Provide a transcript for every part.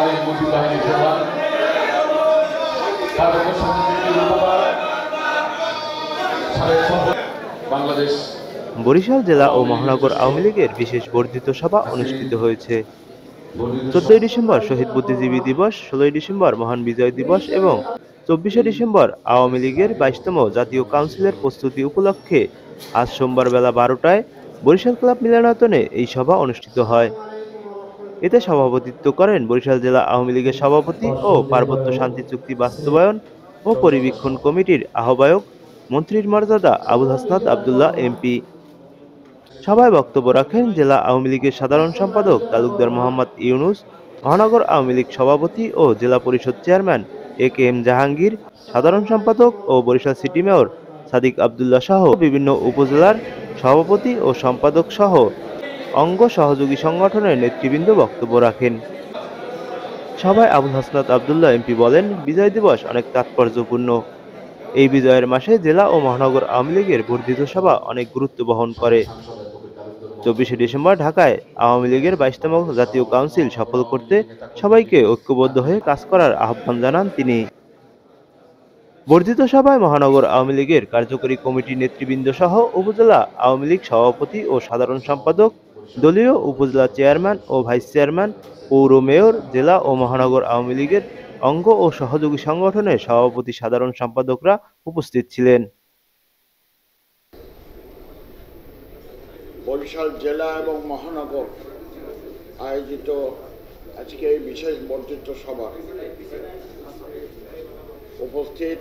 বাহিনী মুজিব বাহিনীর প্রধান বাংলাদেশ। বরিশাল জেলা ও মহানগর আওয়ামী লীগের বিশেষ বর্ধিত সভা অনুষ্ঠিত হয়েছে। 14 ডিসেম্বর শহীদ বুদ্ধিজীবী দিবস, 16 ডিসেম্বর মহান বিজয় দিবস এবং 24 ডিসেম্বর আওয়ামী লীগের 22তম জাতীয় কাউন্সিলের প্রস্তুতি উপলক্ষে আজ সোমবার বেলা 12টায় বরিশাল ক্লাব মিলনায়তনে এই সভা অনুষ্ঠিত হয়। এতে সভাপতিত্ব করেন বরিশাল জেলা আওয়ামী লীগের সভাপতি ও পার্বত্য শান্তি চুক্তি বাস্তবায়ন ও পরিবীক্ষণ কমিটির আহ্বায়ক মন্ত্রীর মর্যাদা আবুল হাসনাত আবদুল্লাহ এমপি। সভায় বক্তব্য রাখেন জেলা আওয়ামী লীগের সাধারণ সম্পাদক তালুকদার মোহাম্মদ ইউনুস, মহানগর আওয়ামী লীগ সভাপতি ও জেলা পরিষদ চেয়ারম্যান এ.কে.এম. জাহাঙ্গীর, সাধারণ সম্পাদক ও বরিশাল সিটি মেয়র সাদিক আবদুল্লাহ সহ বিভিন্ন উপজেলার সভাপতি ও সম্পাদক সহ অঙ্গ সহযোগী সংগঠনের নেতৃবৃন্দ বক্তব্য রাখেন। সভায় আবুল হাসনাত আবদুল্লাহ এমপি বলেন, বিজয় দিবস অনেক তাৎপর্যপূর্ণ। এই বিজয়ের মাসে জেলা ও মহানগর আওয়ামী লীগের বর্ধিত সভা অনেক গুরুত্ব বহন করে। 24 ডিসেম্বর ঢাকায় আওয়ামী লীগের 22তম জাতীয় কাউন্সিল সফল করতে সবাইকে ঐক্যবদ্ধ হয়ে কাজ করার আহ্বান জানান তিনি। বর্ধিত সভায় মহানগর আওয়ামী লীগের কার্যকরী কমিটির নেতৃবৃন্দ সহ উপজেলা আওয়ামী লীগ সভাপতি ও সাধারণ সম্পাদক, দলীয় উপজেলা চেয়ারম্যান ও ভাইস চেয়ারম্যান, পৌর মেয়র, জেলা ও মহানগর আওয়ামী লীগের অঙ্গ ও সহযোগী সংগঠনের সভাপতি, সাধারণ সম্পাদকরা উপস্থিত ছিলেন। বরিশাল জেলা এবং মহানগর আয়োজিত আজকে এই বিশেষ বর্ধিত সভা উপস্থিত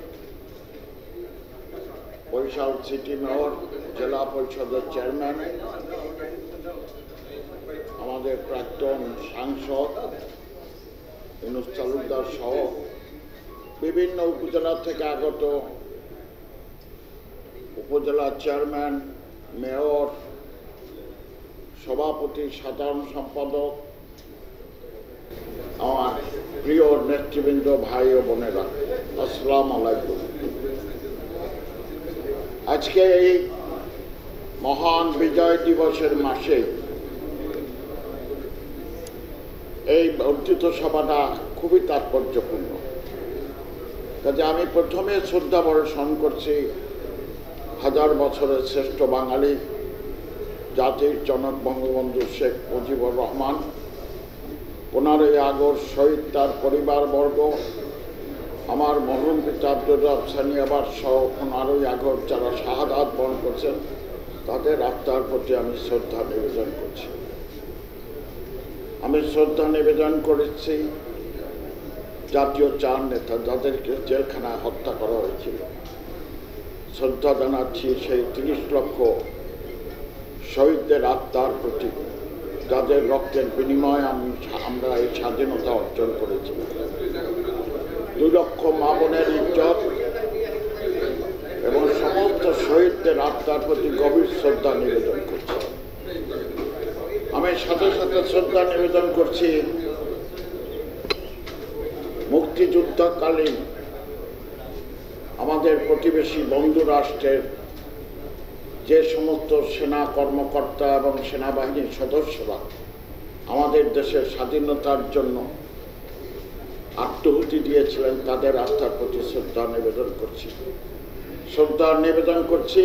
বরিশাল সিটি মেয়র, জেলা পরিষদের চেয়ারম্যান, আমাদের প্রাক্তন সাংসদ ইউনুস তালুকদার সহ বিভিন্ন উপজেলা থেকে আগত উপজেলা চেয়ারম্যান, মেয়র, সভাপতি, সাধারণ সম্পাদক, আমার প্রিয় নেতৃবৃন্দ, ভাই ও বোনেরা, আসসালামু আলাইকুম। আজকে এই মহান বিজয় দিবসের মাসে এই বর্ধিত সভাটা খুবই তাৎপর্যপূর্ণ। কাজে আমি প্রথমে শ্রদ্ধা বর্ষণ করছি হাজার বছরের শ্রেষ্ঠ বাঙালি, জাতির জনক বঙ্গবন্ধু শেখ মুজিবুর রহমান, 15ই আগস্ট শহীদ তার পরিবারবর্গ, আমার মরহুম পিতা আব্দুর রব সানিয়াবাদ সহ 15ই আগস্ট যারা শাহাদাত বরণ করছেন তাদের আত্মার প্রতি আমি শ্রদ্ধা নিবেদন করছি। আমি শ্রদ্ধা নিবেদন করেছি জাতীয় 4 নেতা যাদেরকে জেলখানায় হত্যা করা হয়েছিল। শ্রদ্ধা জানাচ্ছি সেই 30 লক্ষ শহীদদের আত্মার প্রতি যাদের রক্তের বিনিময়ে আমরা এই স্বাধীনতা অর্জন করেছি। 2 লক্ষ মা বোনের ইজ্জত এবং সমস্ত শহীদদের আত্মার প্রতি গভীর শ্রদ্ধা নিবেদন করছি। আমি সাথে সাথে শ্রদ্ধা নিবেদন করছি মুক্তিযুদ্ধকালীন আমাদের প্রতিবেশী বন্ধু রাষ্ট্রের যে সমস্ত সেনা কর্মকর্তা এবং সেনাবাহিনীর সদস্যরা আমাদের দেশের স্বাধীনতার জন্য আত্মাহুতি দিয়েছিলেন, তাদের আত্মার প্রতি শ্রদ্ধা নিবেদন করছি। শ্রদ্ধা নিবেদন করছি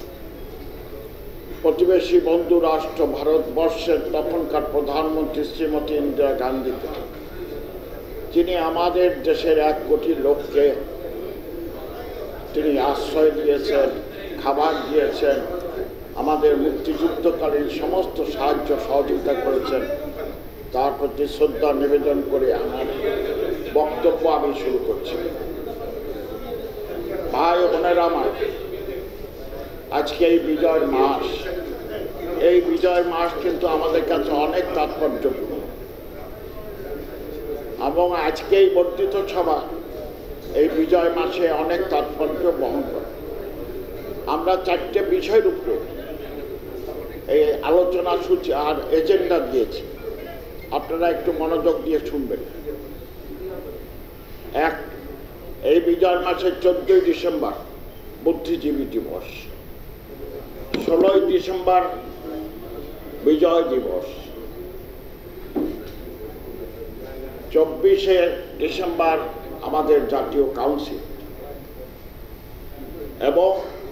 প্রতিবেশী বন্ধু রাষ্ট্র ভারতবর্ষের তখনকার প্রধানমন্ত্রী শ্রীমতী ইন্দিরা গান্ধীকে, যিনি আমাদের দেশের 1 কোটি লোককে তিনি আশ্রয় দিয়েছেন, খাবার দিয়েছেন, আমাদের মুক্তিযুদ্ধকালীন সমস্ত সাহায্য সহযোগিতা করেছেন। তার প্রতি শ্রদ্ধা নিবেদন করে আমার বক্তব্য আমি শুরু করছি। ভাই ও বোনেরা আমার, আজকে এই বিজয় মাস, এই বিজয় মাস কিন্তু আমাদের কাছে অনেক তাৎপর্যপূর্ণ এবং আজকে এই বর্ধিত সভা এই বিজয় মাসে অনেক তাৎপর্য বহন করে। আমরা 4টে বিষয়ের উপরে এই আলোচনা সূচি আর এজেন্ডা দিয়েছি, আপনারা একটু মনোযোগ দিয়ে শুনবেন। 1, এই বিজয় মাসের 14ই ডিসেম্বর বুদ্ধিজীবী দিবস, 16ই ডিসেম্বর বিজয় দিবস, 24শে ডিসেম্বর আমাদের জাতীয় কাউন্সিল এবং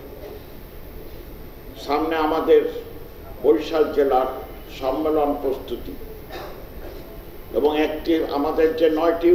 সামনে আমাদের বরিশাল জেলার সম্মেলন প্রস্তুতি এবং আমাদের যে 9টি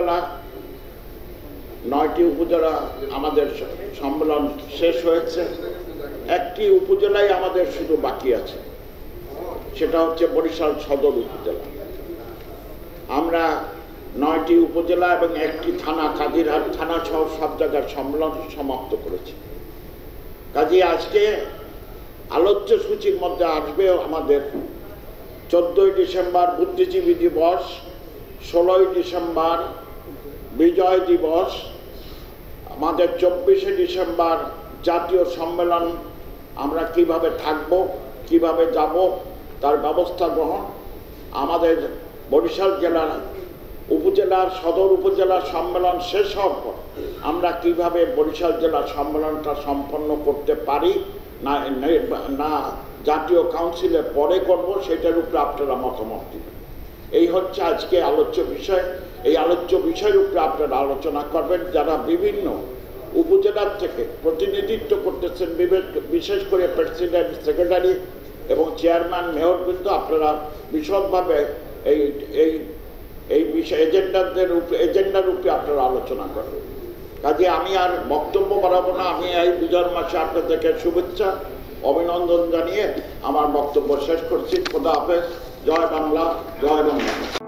উপজেলা আমাদের সম্মেলন শেষ হয়েছে। একটি উপজেলায় আমাদের শুধু বাকি আছে, সেটা হচ্ছে বরিশাল সদর উপজেলা। আমরা 9টি উপজেলা এবং একটি থানা, কাদিরহাট থানা সহ সব জায়গার সম্মেলন সমাপ্ত করেছি। কাজে আজকে আলোচ্য সূচির মধ্যে আসবে আমাদের 14ই ডিসেম্বর বুদ্ধিজীবী দিবস, 16ই ডিসেম্বর বিজয় দিবস, আমাদের 24শে ডিসেম্বর জাতীয় সম্মেলন, আমরা কিভাবে থাকব, কিভাবে যাব তার ব্যবস্থা গ্রহণ, আমাদের বরিশাল জেলার উপজেলার সদর উপজেলার সম্মেলন শেষ হওয়ার পর আমরা কিভাবে বরিশাল জেলার সম্মেলনটা সম্পন্ন করতে পারি না জাতীয় কাউন্সিলে পরে করব, সেটার উপরে আপনারা মতামত দিবেন। এই হচ্ছে আজকে আলোচ্য বিষয়। এই আলোচ্য বিষয়ের উপরে আপনারা আলোচনা করবেন। যারা বিভিন্ন উপজেলার থেকে প্রতিনিধিত্ব করতেছেন, বিশেষ করে প্রেসিডেন্ট, সেক্রেটারি এবং চেয়ারম্যান, মেয়রবৃন্দ, আপনারা বিশদভাবে এই বিষয় এজেন্ডার উপরে আপনারা আলোচনা করবেন। কাজে আমি আর বক্তব্য বাড়াবো না। আমি এই বিজয়ের মাসে আপনাদেরকে শুভেচ্ছা অভিনন্দন জানিয়ে আমার বক্তব্য শেষ করছি। খোদা হাফেজ। জয় বাংলা, জয় বাংলা।